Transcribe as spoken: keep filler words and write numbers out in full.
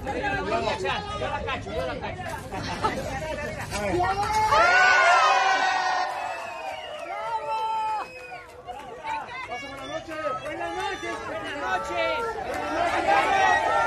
Yo la cacho, yo la cacho. Pasa buenas noches. Buenas noches. Buenas noches.